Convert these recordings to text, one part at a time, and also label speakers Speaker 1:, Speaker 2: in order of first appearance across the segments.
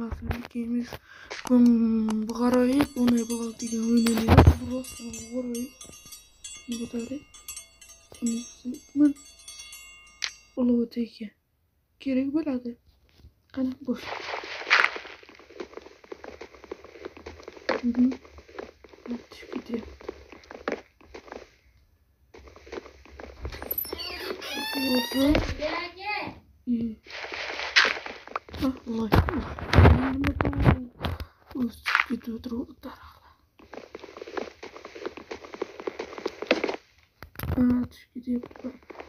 Speaker 1: Ondan ikimiz qarayıp ona bağlı degan o'ynamaymiz. Просто qarayıp bu tari. Men ulovteki kerak bo'ladi. Qani bosh. Çıkıdı. Olsun. İyi. Allah. Çıkıdı durdu. Çıkıdı.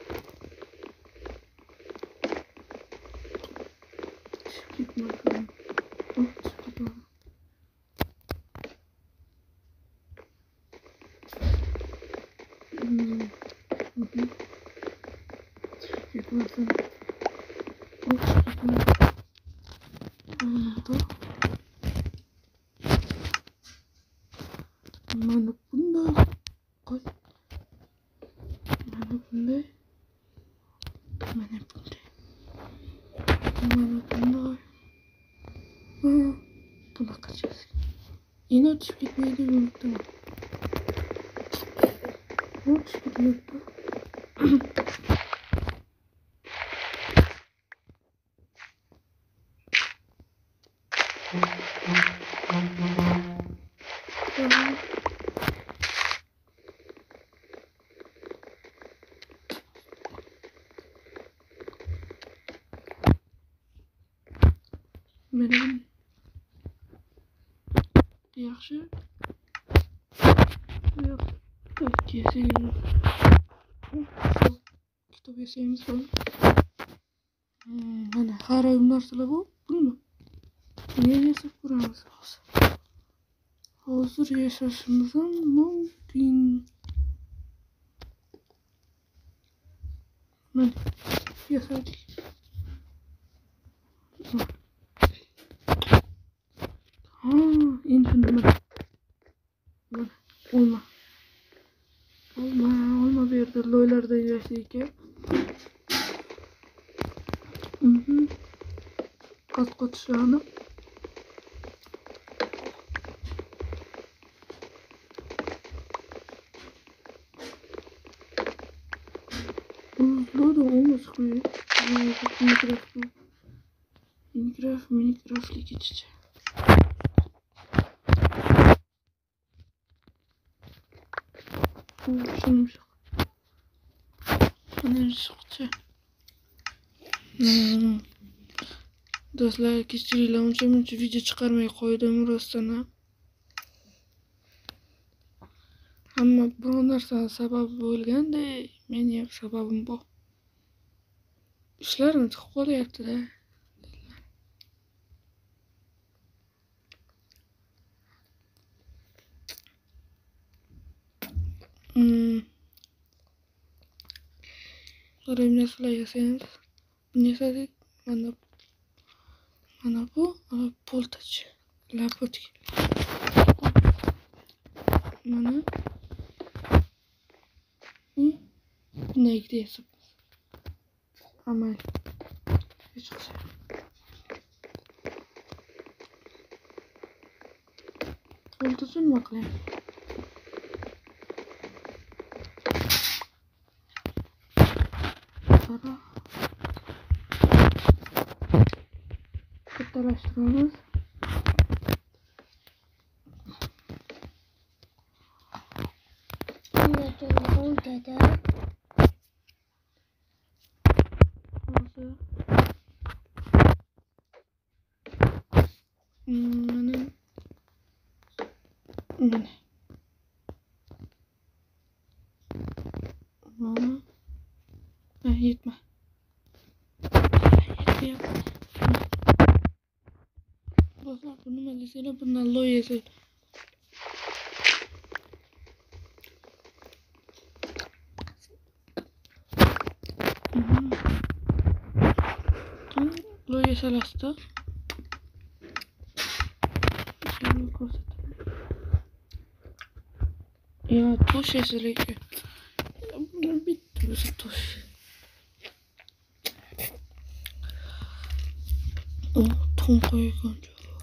Speaker 1: Çıkıdı bakalım. Çıkıdı. Çıkıdı. Mana bunday qo'y. Mana bunday. Mana bunday. Mana bunday. Bunaqa chizing. Endi o'tib ketmaydi unutdim. O'tib ketmaydi. Benim yaxshi. Yo'q, kesin. Kitob yasaymiz bu. Mana har oyim narsalar bu. Bunmi? Nega yasab ko'ramiz hozir? Hozir yashashimiz ham mumkin. Mana yasadik. Endi nima? Olma. Olma bu yerda loylarda yashaydi. Qat ishlarni. Uzluğu da olmaz koyuyor. Minecraft'li geçeceğim. Şunun yok. Şunun çıkacak. Do'stlar, kechiringlar, uncha video chiqarmay qo'ydim rostdan. Hamma biror narsa sababi bo'lganda, mening ham sababim bor. Ishlarim chiqib qolyapti-da. Qarang, narsalar yasaymiz. Buni yasadik. Mana bu poltach. Lapotki. Mana bunday yasab. Amal. Hech qisi. Poltachni nima qilaylik? Kattalashtiramiz. Mana yetme. Dostlar, bu nima desanglar, bundan loy yasaydi. Loy yasalasida. Ya tosh yasalaydi. Bitti o'zi tosh. Tuxum qo'ygan joy.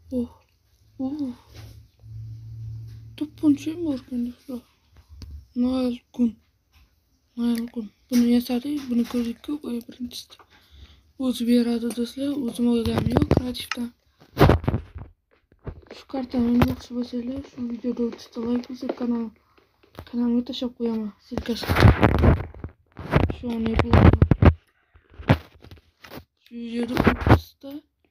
Speaker 1: Oh. Oh. To'pponcha bor ekan do'stlar. Noel kun. Buni yasadik, buni ko'rdikku, qo'y birinchisida. O'zi beradi do'stlar, o'zim olganim yo'q kreativdan. Shu kartani yaxshi bo'lsanglar, shu videoda 30 ta like bo'lsa kanalimga tashlab qo'yaman, silkasini. Shu an yapılaman. Shu videoda 30 ta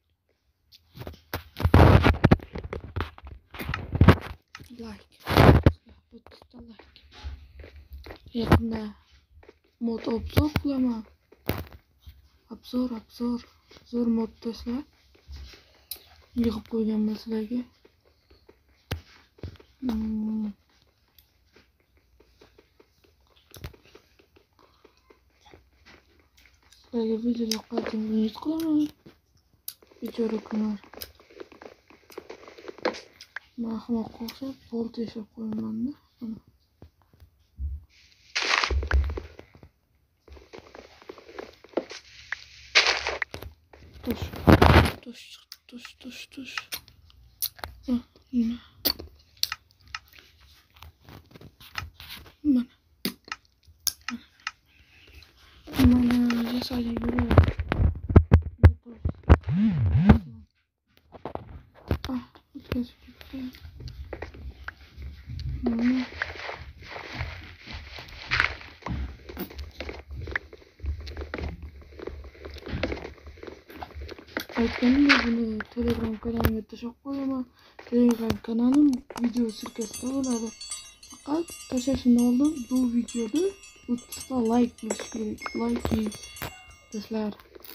Speaker 1: like. 30 ta like. Yaqinda mod obzor qilaman. Obzor. Zo'r mod do'stlar. Yig'ib qo'yganman sizlarga. Sizlarga video yoqqanini umid qilaman. Bechora kunlar. Men ahmoqqa o'xshab bolta yashab qo'yaman-da. Tush. Nima? Mana yasadik yuradi. O'tkazib ketdi. Aytganimdek, buni Telegram kanalimga tashlab qo'yaman. Telegram kanalim video silkasida bo'ladi. Faqat tashlashimdan oldin bu videoda 30 ta like bo'lishi kerak. Like do'stlar.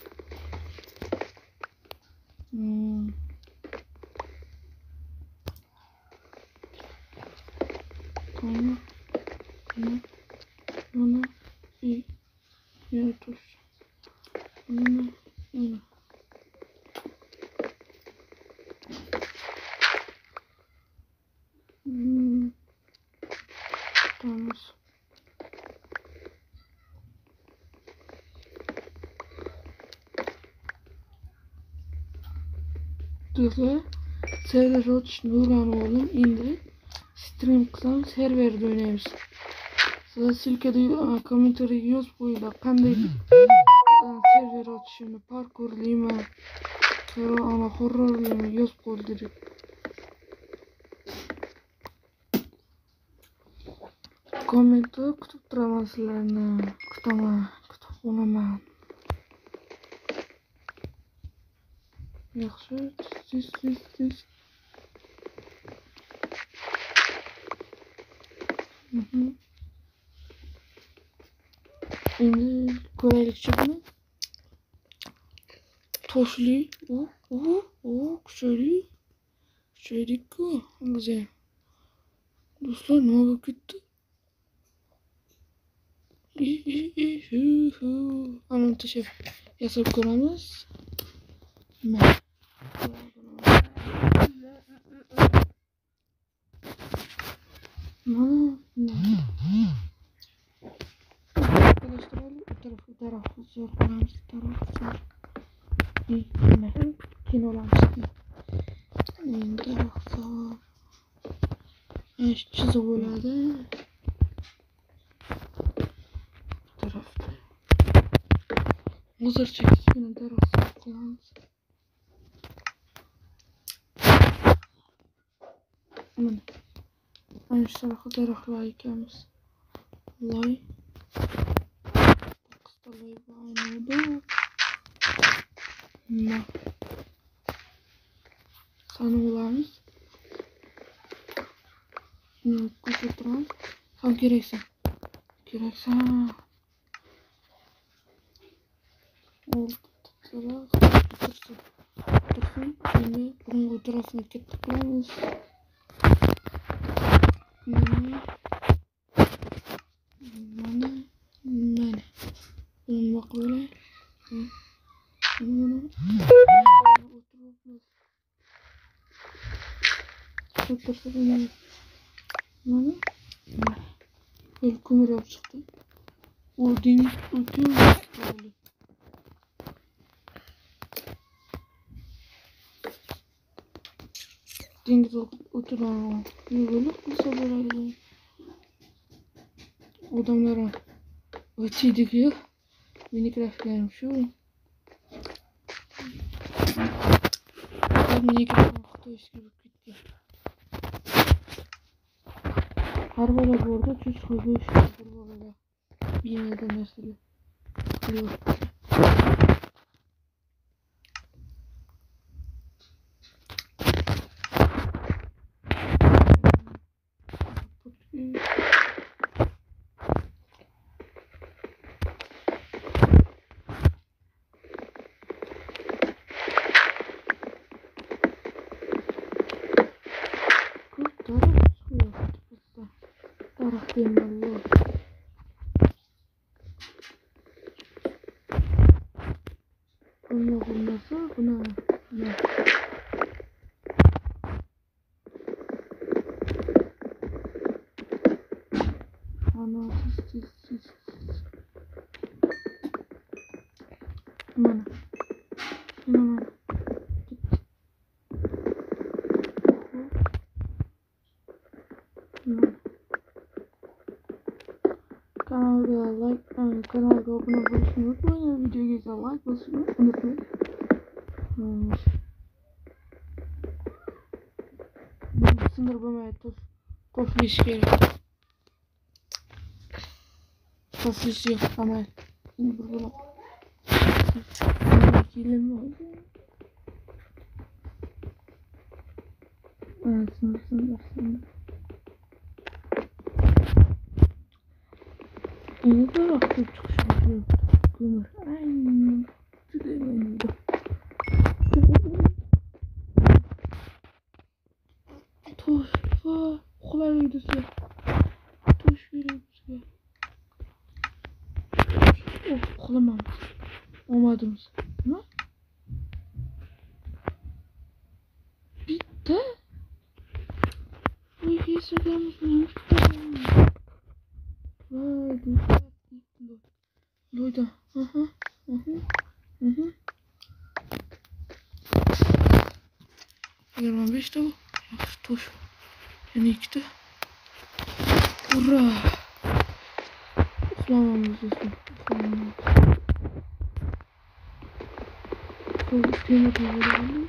Speaker 1: Mana tush. Tamam. Do'stlar, server ochishni o'rganib oldim. Endi stream qilsam serverda o'ynaymiz. Sizlar silkada kommentariyga yozib qo'yinglar, qanday server ochishimni, parkurlimi, horrorlimi yozib qo'yinglar. Kommentda kutib turaman sizlarni. Kutib qolaman. Yaxshi, tez. Endi ko'raylikchi buni. Toshli, kuchaylik-ku, o'zi. Do'stlar, nima bo'lib ketdi? Ana tashlab yasab ko'ramiz. Taraf zo'r qilamiz. Kinolamiz. Endi chiziq bo'ladi. Tarafda. Hozircha kichkina taraf qilamiz. Ana shu taraflar ekamiz. Loy. Loy bo'ladi. Sanib olamiz. Ko'rsatamiz. Sen keraksan. Tursun. Endi bunga tarafni katta qilamiz. Mana. Nima qilay? Mana. Böyle kumur yap çıktı. O deniz ötüyor. Dengiz oturan yürürlük kılsa böyle adamlara öteydik ya. Minecraft gelmiş şu. Minecraft vakti eskibip gitti. Harbalar bu arada çüz koyduğu işler böyle. Bir yerden mesela. Sıkılıyor. Darah diyeyim Bunun nasıl? Buna ne? Ana siz. Bana. Bana. Kanala abone olmayı unutmayın. Videoya güzel like basmayı unutmayın. Sınır bana tof ilişkileri. Tof ilişki yok ama şimdi burada ilişkilerim oldu. Evet sınır. Yeni de baktım çıkışım. Kumar. Aynen. Tüdemeyin oldu. Toşfa. Kolay videosu. Toş videosu. Oh kolamam. Olmadığımız. Ne? Bitti. Bu iki sıramız neymiş? Vay Loyda. Hı. 25 de bu. Toş. Yani 2'de. Ura. Uxlamamız lazım. Temel tavalı.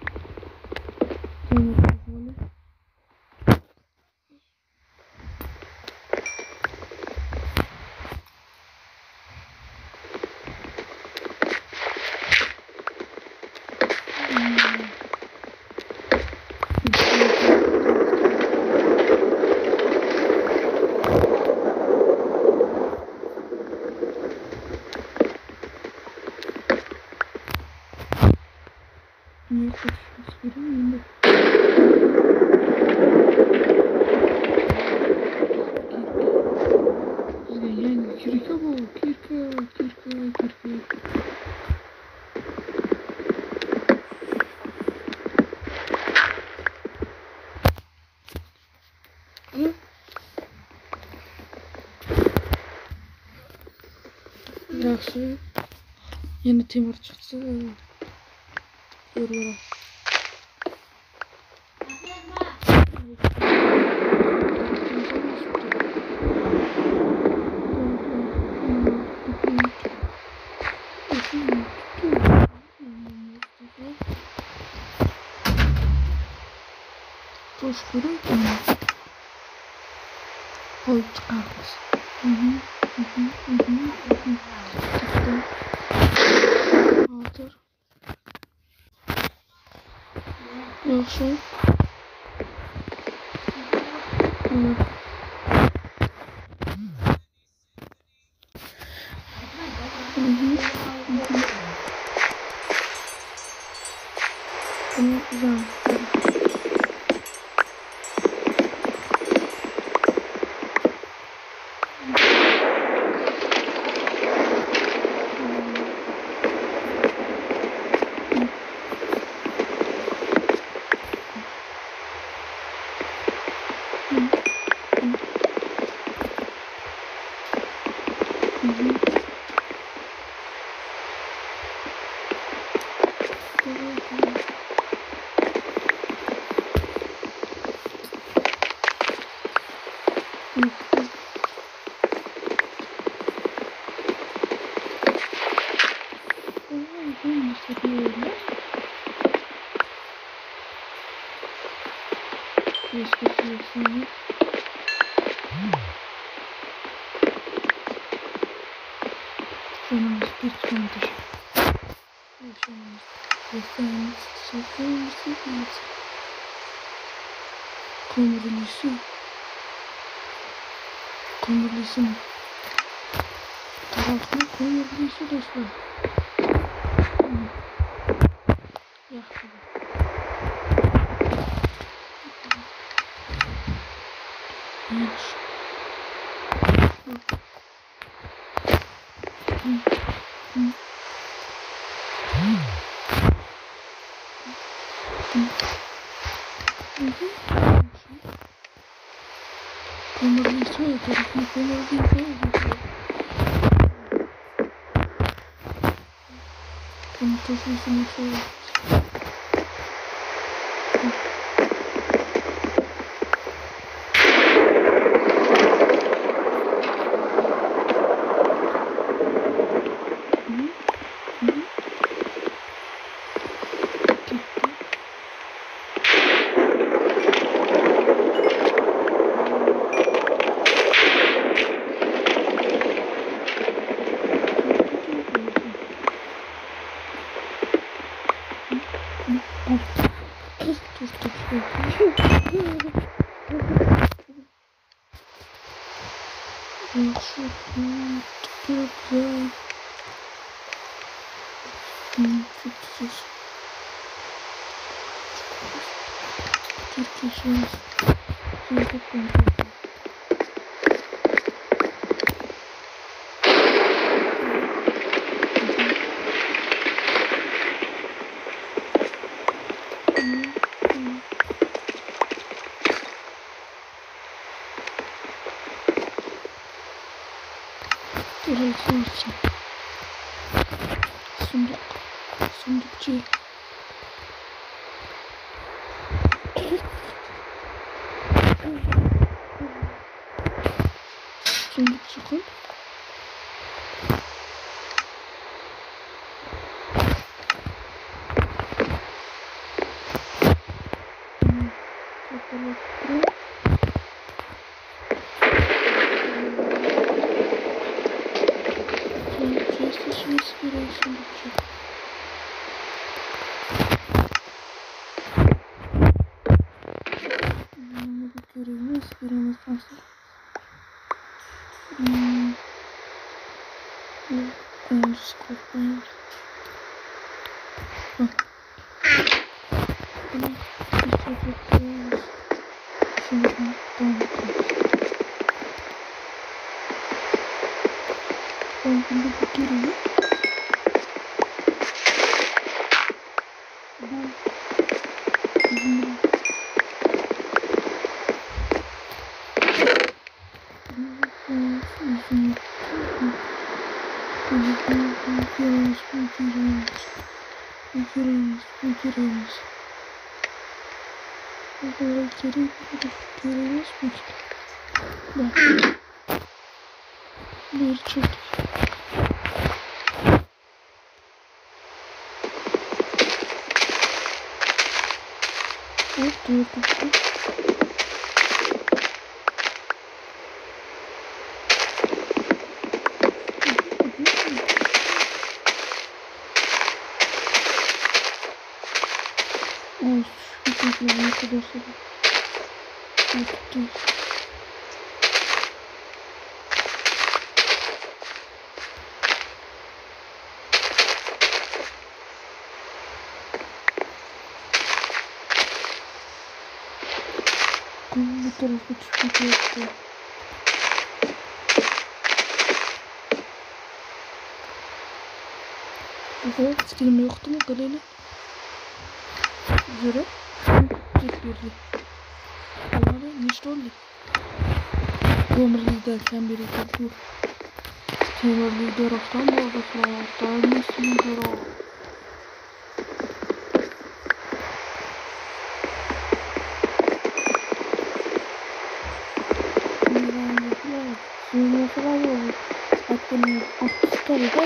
Speaker 1: Niye kaçışması göremiyorum da. Yani kirka bu. Kirka. Yaxşı. Yeni temir çıksa. Görürəm. Toş görək onu. Koyup çıxarmış. Çıktı. Hazır. Yaxşı. Güzel. Eski sürüsünü. Şunun bir çandır. Yaşamımız. Yaşamımız. Yaşamımız. Kömürlüsü. Kömürlüsü mü? Taraflı kömürlüsü dostlar. Yaktı. Yaş. Kömürlüsü o taraflı kömürlüsü. Bunu taşıyorsun şöyle. Sundukçu. Sundukçu koy. Bir çok dur. Arkadaşlar. Bu tarafa çıkmak yoktu. Burada skillim yoktu mu kaleli? Göre. Jet berdi. Allah'ım ne oldu? Kömürlüden biri kaldı. Kömürlü taraftan bağlasınlar. Daha nesinin tarafı. Suyunu falan yok. Hatta 60 tane var.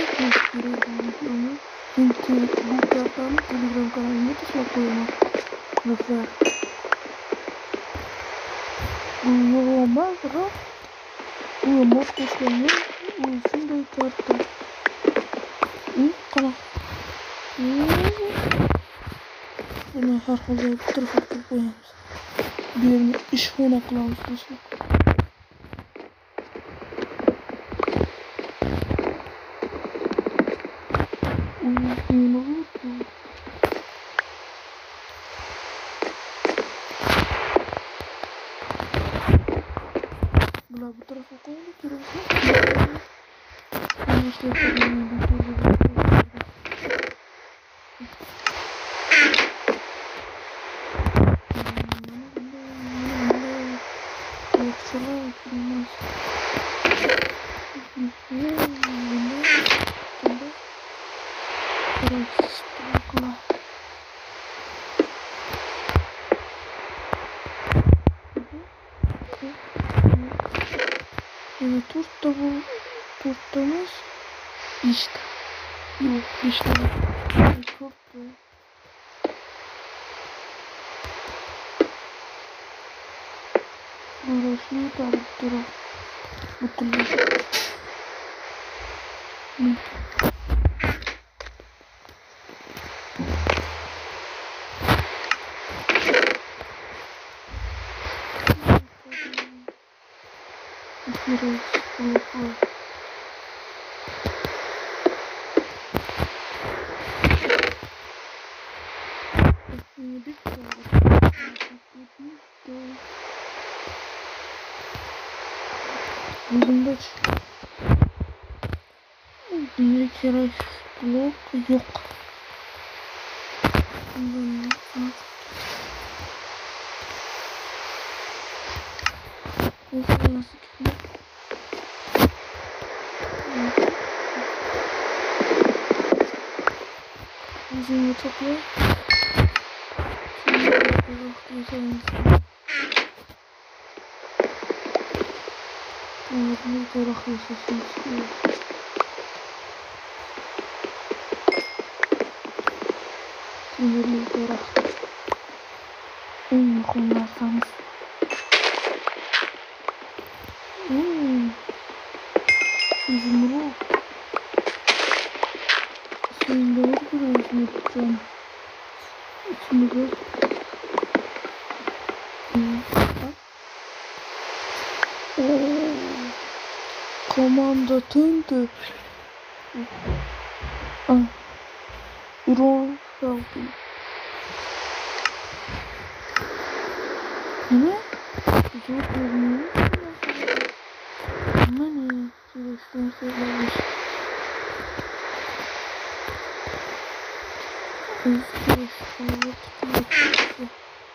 Speaker 1: Çünkü bu taraftan Telegram kanalına da koyma. Mesela Bu yoğurma bırak. Bu mod koşuyor. Uyusun da kartta. Kala. Bunu her halde bir tarafa koyarız. Bir yerini iş oyuna kılavuz dostlar. Uyusun olur. Bula bu tarafa koyalım. Ben işte yapalım. Evet, turtamız işte. Yok, işte. Turta. Burası taraftarı. Bakın. Ne? Burası. Bunda bir kere blok yok. Uzun topla. Bunu korak yaşasın istiyor. Sinirli korak. Kullansanız. Izmru. Sen doğru duruyorsun lütfen. İçinde. Komanda tündü. Rol çaldı. Ne? Zor görünüyor. Ama ne? Süreçten söylemiş. Eski eski tutuyor.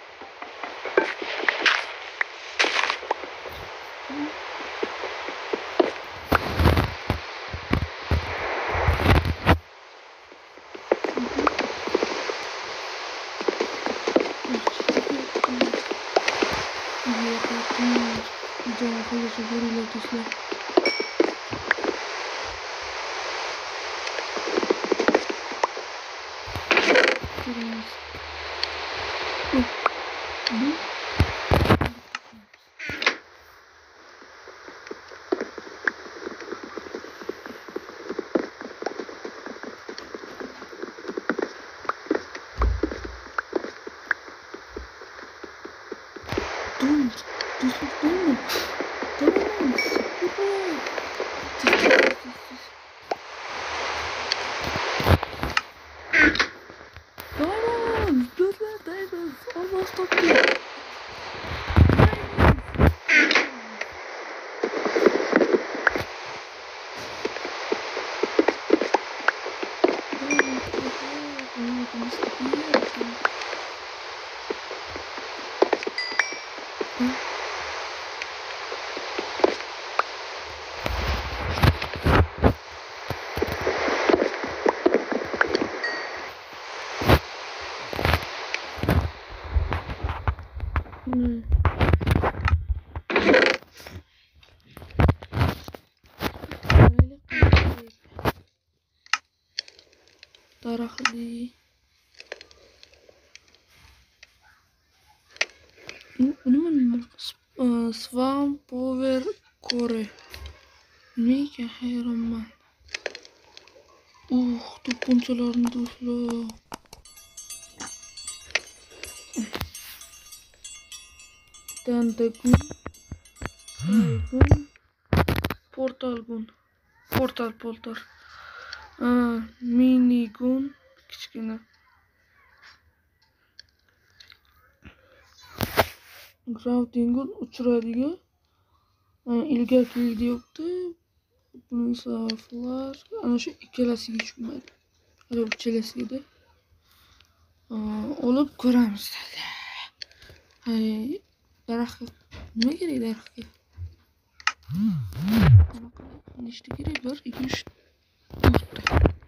Speaker 1: Darakli. Ini mana Swan Power Core. Nimaga hayronman. To'pponchalarni do'stlar. Dandagun, Raygun, Portalgun, Portal. Minigun, kichkina. Graftingun uchradigan. Ilgari yo'qdi. Buni saflar ana shu ikkalasiga tushmaydi. Hali uchalasiga olib ko'ramiz. Daraxtga nima kerak daraxtga? Nechta kerak? 1, 2, 3, 4ta.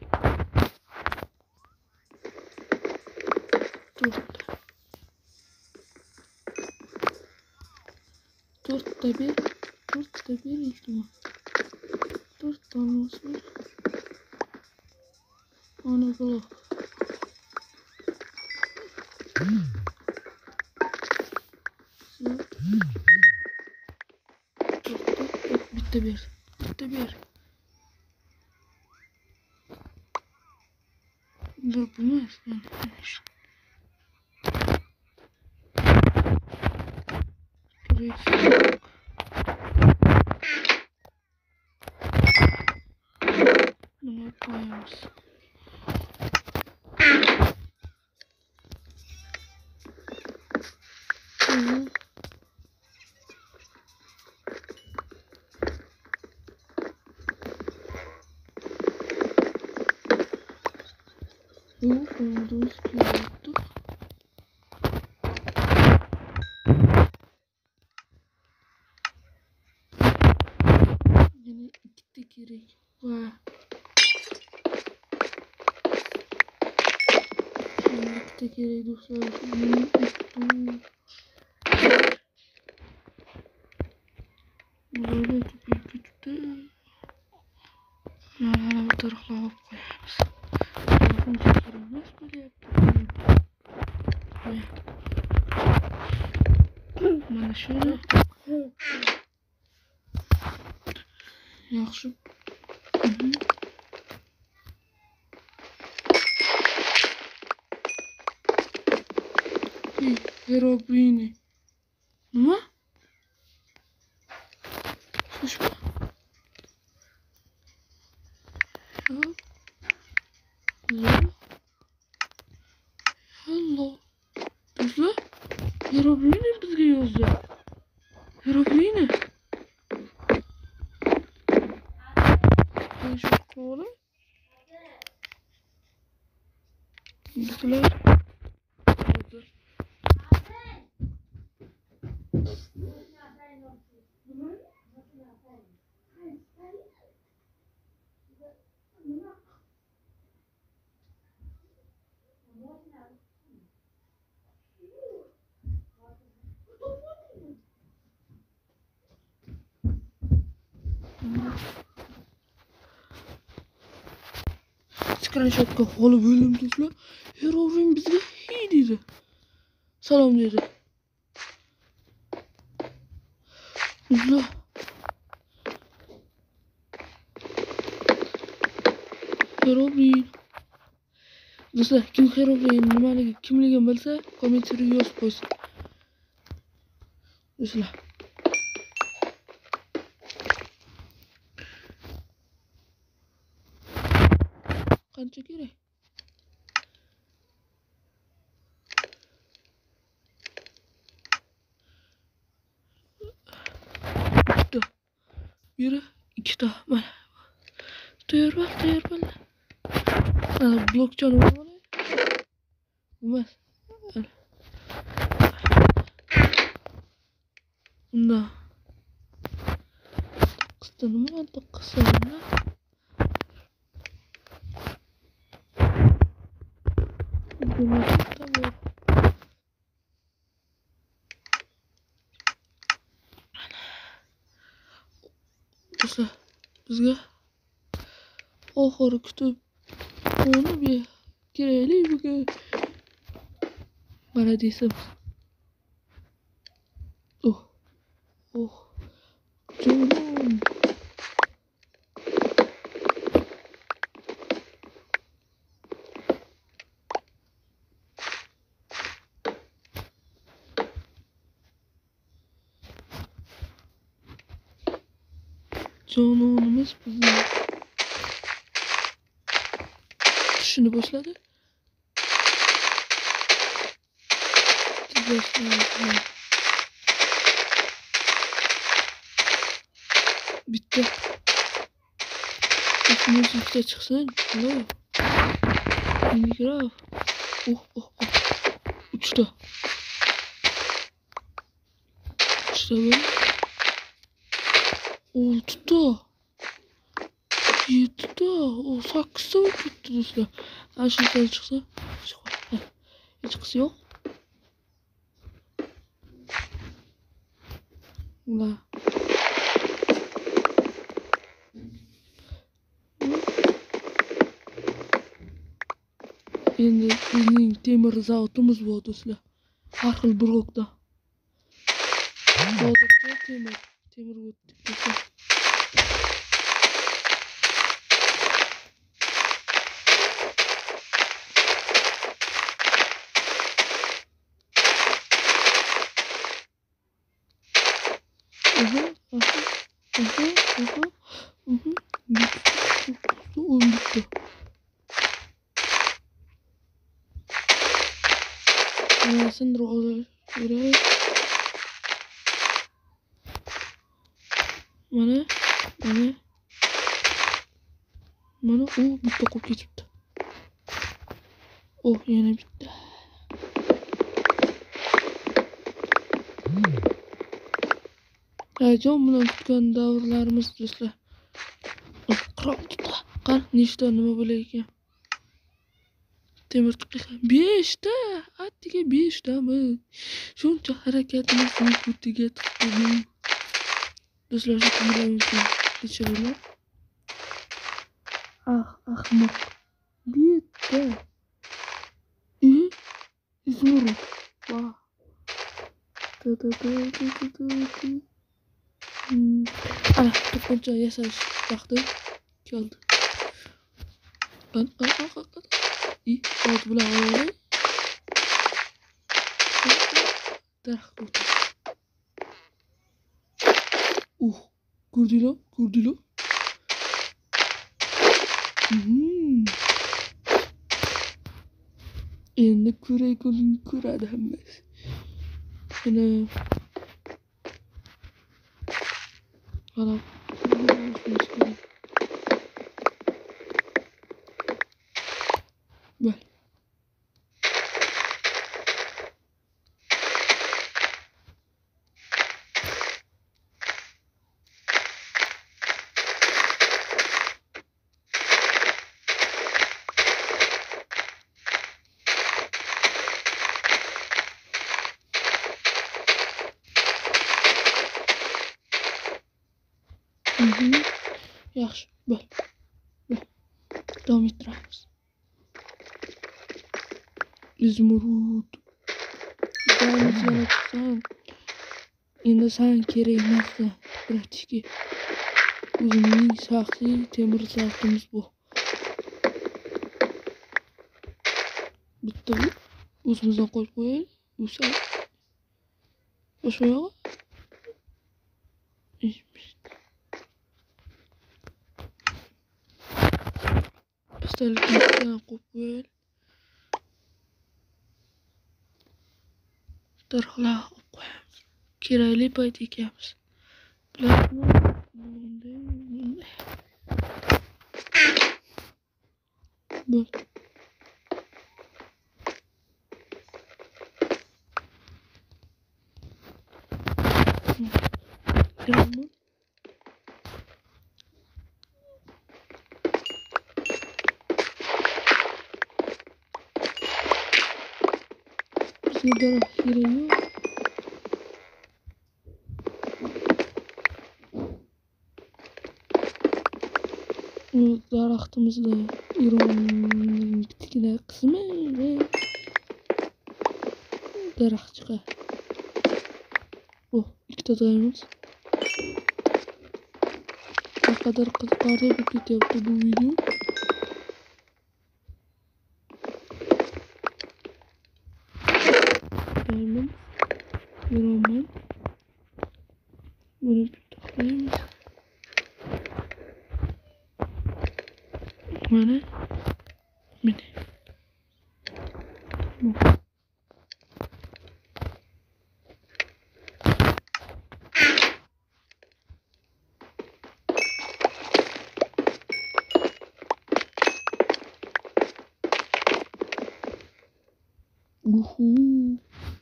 Speaker 1: 4ta bir ehtimol. 4 tanesi var. Ana blok. Bitta bir. Dur bulmaz. Bunu koyuyoruz. Koyduğumuz gibi yaptık. Yine 2 gerek var. Yine 2 gerek dostlar. Böyle küçükte. Bu tarafına koyarız. Telefon çekiyoruz. Böyle yaptık. Bana şöyle. Yaxşı. Herobrine. Nima? Xushmi? Hello. Do'stlar, Herobrine bizga yozdi. Herobrine. Şu kola. Do'stlar. Screenshotga olib o'lim do'stlar. Herobrine bizga hey dedi. Salom dedi. Do'stlar. Herobrine. Do'stlar, kim Herobrine nimaligi, kimligini bilsa, kommentariyga yozib qo'ysin. Do'stlar. Qancha kerak? Biri 2ta. Mana. Tayyor bo'l. Blokchani olib olay. Emas. Unda. Qistinimi qistinmi? Do'stlar, bizga oxiri kutib onu bir kerakli bugun. Mana desam. Oh. Canım. Canımız bizim. Tuşunu başladı. Bitti. Üstümüz üstte çıksın. Hello. Minecraft. Oh. Uçtu. Uçtu böyle. Tuttu. Yetti. O saksı mı tuttu dostlar? Ha şimdi sen çıksa. Hiç kısı yok. Ula. Endi bizning temir zavodimiz bor do'stlar. Har xil blokda. Hozircha temir o'tdik do'stlar. Bitti. Sindir olur. Mana. Bitti qolib ketibdi. Yana bitti. Hayajon bilan kutgan davrlarimiz do'stlar. Qara nechta nima bo'lar ekan? Temir tutdik. 5 ta. Attiga 5 tami? Shuncha harakatimizni kutiga tiqdik. Do'stlar, shu kunlarimizni kechiringlar. Ahmoq. Bitta. Izmir. Vah. Ana, to'pponcha yasash vaqti keldi. Oldi bilan olay. Daraxt o'tdi. Ko'rdinglar? Endi ko'radi hammasi. Mana qarab. Bak. Yaxshi, bo'l. Davom ettiramiz. Izmurud. Daymiz yana chiqsam. Endi san kerak emasdi. Bratishki. O'zimning shaxsiy temir zavodimiz bu. Bitta o'zimizdan qo'yib qo'yaylik. O'sa. Boshqa yo'q. Pistoletni qo'yib qo'yaylik. Darxola qo'yamiz. Kerakli payt ekamiz. Bularni bo'l. Tamam. Bizga daraxt kerak. Daraxtimizda Eronning kichkina qismi daraxt chiqadi. Ikkita daraxt. kadar qiziqarli bo'lib ketyapti bu video. Diamond, Roman. Bunu bir tıklayayım. Mana mini. Uhu.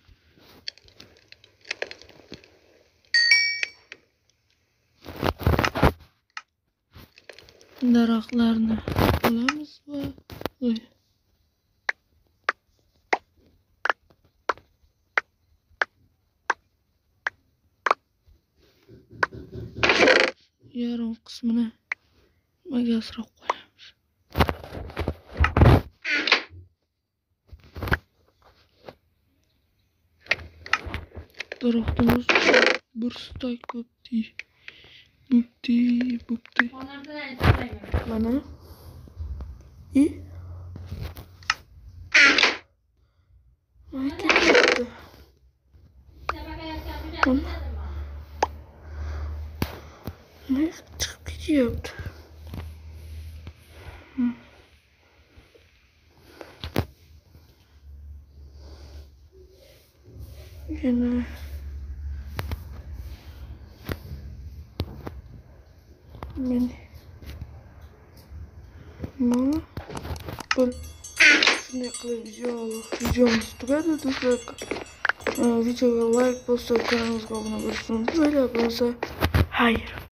Speaker 1: Daraxtlarni olamiz va yarim qismini magasroq qo'yamiz. Daraxtimiz bir stak bo'pti. Mana. Mana ketyapti. Mana chiqib ketyapti. Yana mini. Mana bu shunday qilib videomiz tugadi do'stlar. Videoga like bosib, kanalimizga obuna bo'lishni unutmanglar. Bo'lsa, xayr.